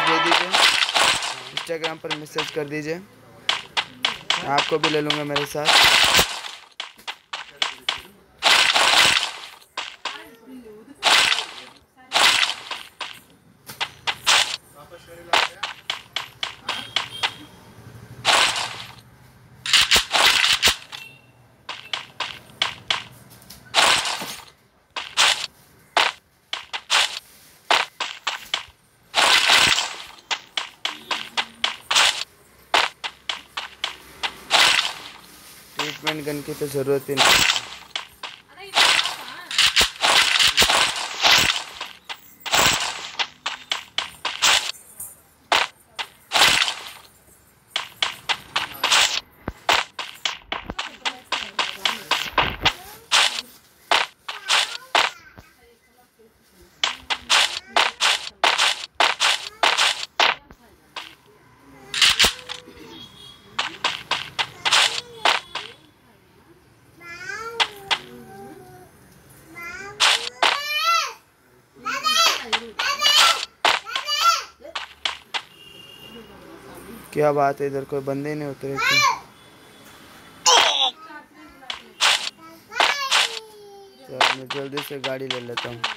दे दीजिए, इंस्टाग्राम पर मैसेज कर दीजिए, आपको भी ले लूँगा मेरे साथ। ट्रीटमेंट गन की तो ज़रूरत ही नहीं। क्या बात है, इधर कोई बंदे ही नहीं उतरे थे। चल मैं जल्दी से गाड़ी ले लेता हूँ।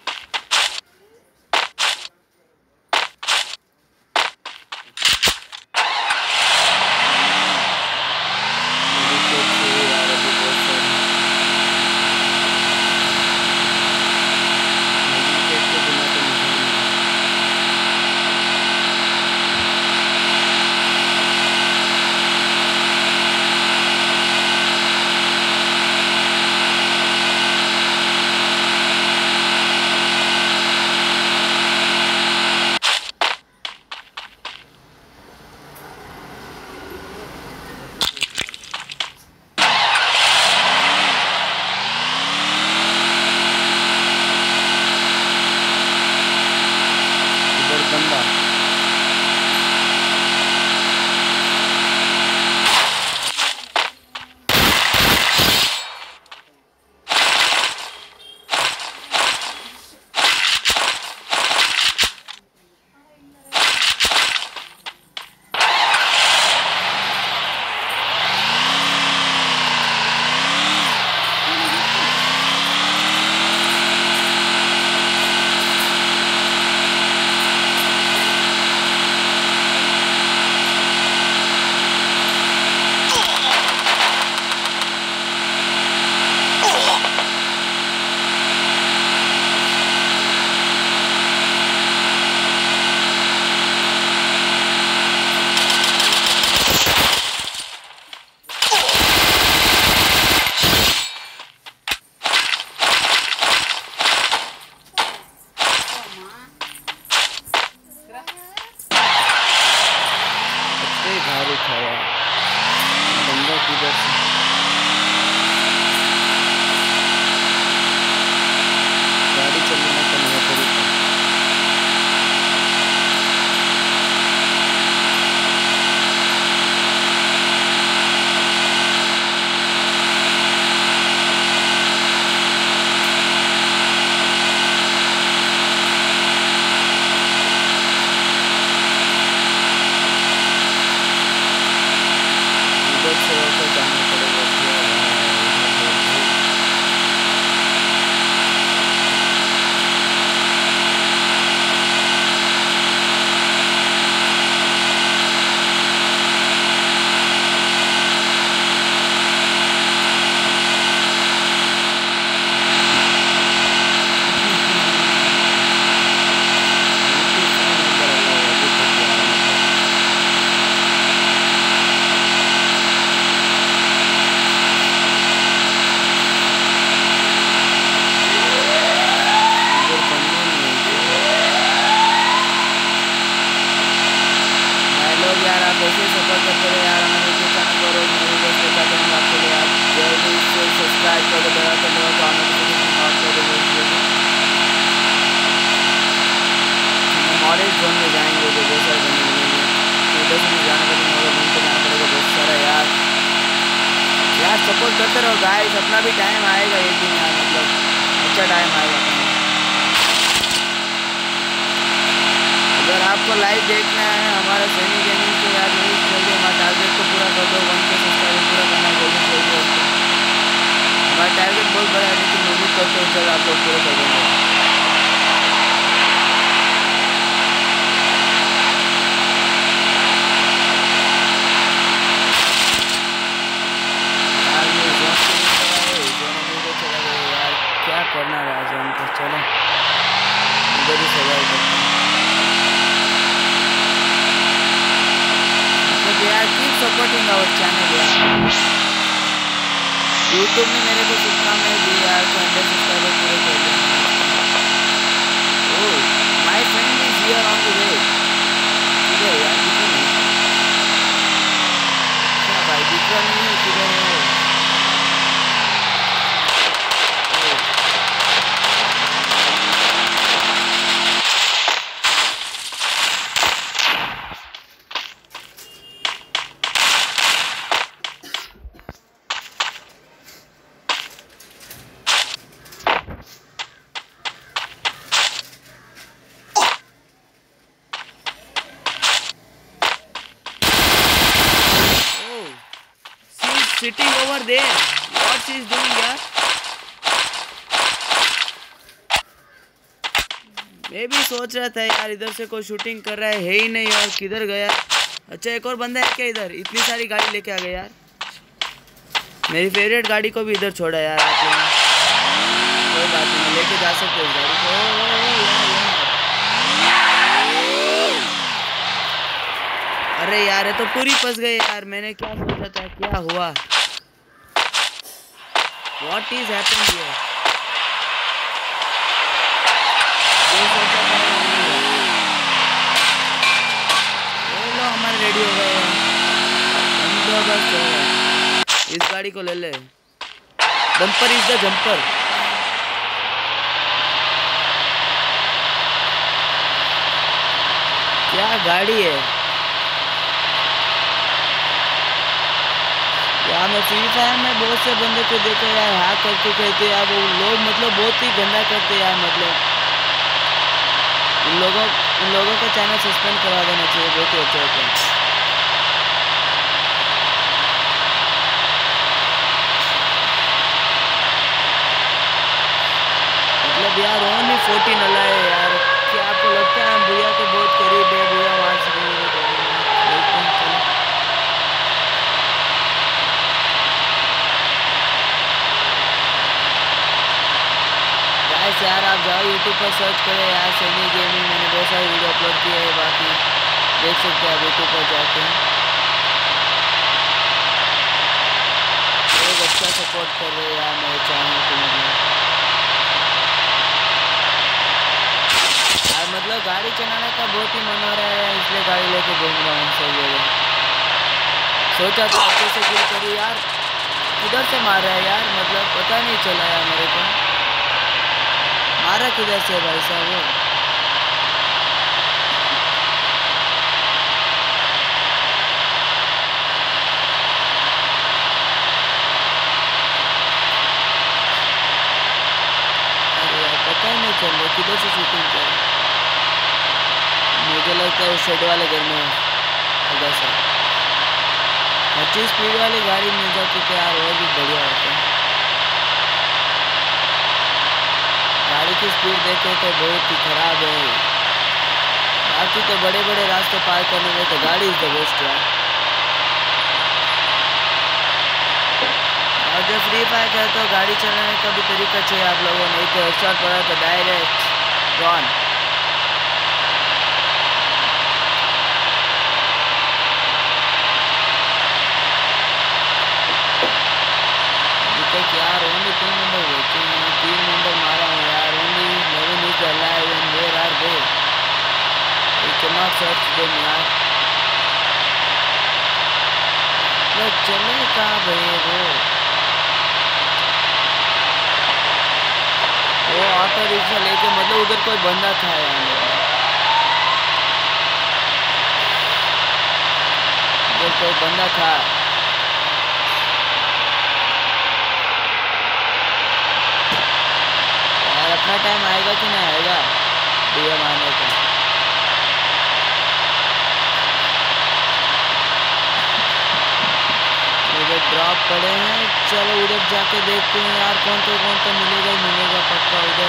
ऑरेंज जोन में जाएंगे जो बहुत सारे बंदे मिलेंगे, तो इधर से भी जाना पड़ेगा, घूम के जाना पड़ेगा बहुत सारा यार। यार सपोर्ट करते रहो गाइस, अपना भी टाइम आएगा एक दिन यार, मतलब अच्छा टाइम आएगा। अगर आप आपको लाइव देखना है हमारा सैनी गेमिंग तो यार जल्दी हमारा टारगेट को पूरा कर दो। 1K सब्सक्राइबर पूरा करना है जल्दी जल्दी। हमारा टारगेट बहुत बड़ा है लेकिन उम्मीद करते हैं जल्द आप लोग पूरे कर देंगे। यार ये जोन से नहीं चला है, जोन में चला गया यार, क्या करना रहा जोन को। चलो इधर ही सर्वाइव करते हैं। यार कीप सपोर्टिंग आवर चैनल यार। यूट्यूब ने मेरे को शुभकामनाएं दी यार तो 100 सब्सक्राइबर पूरे कर देंगे। Oh my friend is here on the way. किधर यार किधर नहीं? क्या भाई दिखा नहीं है किधर है? Sitting over there. What she is doing यार? मैं भी सोच रहा था यार इधर से कोई शूटिंग कर रहा है ही नहीं यार, किधर गया? अच्छा एक और बंदा है क्या इधर? इतनी सारी गाड़ी लेके आ गए यार। मेरी फेवरेट गाड़ी को भी इधर छोड़ा यार आप लोगों ने। कोई बात नहीं, लेके जा सकते हो इस गाड़ी को। अरे यार ये तो पूरी फंस गई यार। मैंने क्या सोचा था, क्या हुआ? What is happening here? लो हमारे रेडी हो गए हैं, बंदोबस्त हो गया। इस गाड़ी को ले ले। Bumper is the jumper. क्या गाड़ी है यार। मैं फ्री फायर में बहुत से बंदे को देखा यार हैक करके खेलते यार। वो लोग मतलब बहुत ही गंदा करते यार। मतलब उन लोगों का चैनल सस्पेंड करवा देना चाहिए, बहुत ही अच्छा होता है। मतलब यार ओनली 14 अला है यार। क्या आपको लगता है हम भैया के बहुत करीब है? भैया वहाँ से यार आप जाओ यूट्यूब पर सर्च करें यार सैनी गेमिंग। मैंने बहुत सारी वीडियो अपलोड की है, बाकी देख सकते हैं आप यूट्यूब पर जाके। लोग अच्छा सपोर्ट कर रहे हैं यार मेरे चैनल को। मतलब गाड़ी चलाने का बहुत ही मन हो रहा है इसलिए गाड़ी लेके घूम रहा हूँ सब जगह। सोचा था अच्छे से किल करूँ यार, किधर से मार रहा है यार? मतलब पता नहीं चला यार मेरे को मारा किधर से भाई साहब वो। अरे यार पता ही नहीं चल रहा किधर से शूटिंग कर। मुझे लगता है शेड वाले घर में होगा सर। अच्छी स्पीड वाली गाड़ी मिल जाती तो यार और भी बढ़िया होता है। गाड़ी की स्पीड देखे तो बहुत ही खराब है। बाकी तो बड़े बड़े रास्ते पार करने में तो गाड़ी इज द बेस्ट यार। और जब फ्री फायर है तो गाड़ी चलाने का भी तरीका चाहिए आप लोगों ने। तो हेडशॉट पड़ा तो डायरेक्ट गॉन। यार ओनली 3 नंबर बचे हैं, 3 नंबर मारा हूँ यार। Only 11 is alive and where are they? We can not search them यार। वो चले कहाँ गए वो ऑटो रिक्शा लेके? मतलब उधर कोई बंदा था यार, उधर कोई बंदा था। अपना टाइम आएगा कि नहीं आएगा भैया मारने का? पड़े हैं। चलो उधर जाके देखते हैं यार, कौन तो मिलेगा ही मिलेगा पक्का उधर।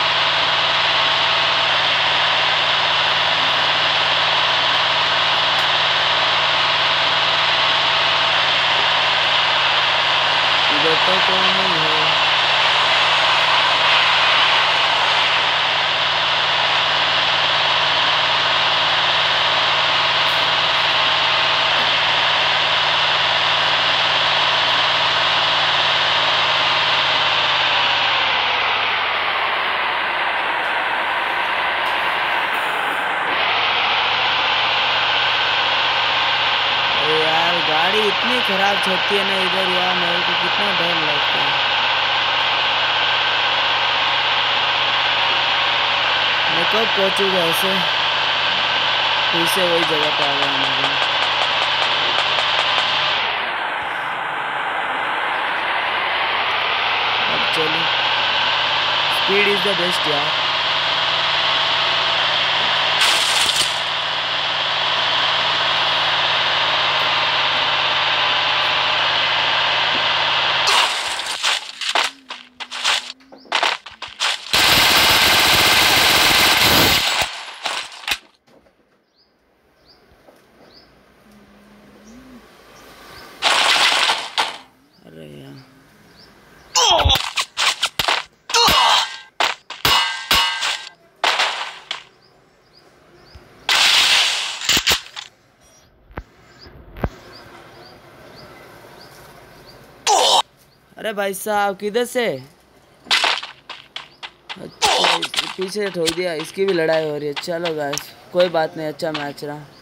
इधर तो कौन नहीं है। गाड़ी इतनी खराब चलती है ना इधर यार, मेरे को कितना डर लगता है। मैं कब पहुंचूंगा ऐसे, फिर से वही जगह पे आ गया मुझे। अब चलो, स्पीड इज द बेस्ट यार। अरे यार अरे भाई साहब किधर से? अच्छा पीछे से ठोक दिया, इसकी भी लड़ाई हो रही है। चलो गाइस कोई बात नहीं, अच्छा मैच रहा।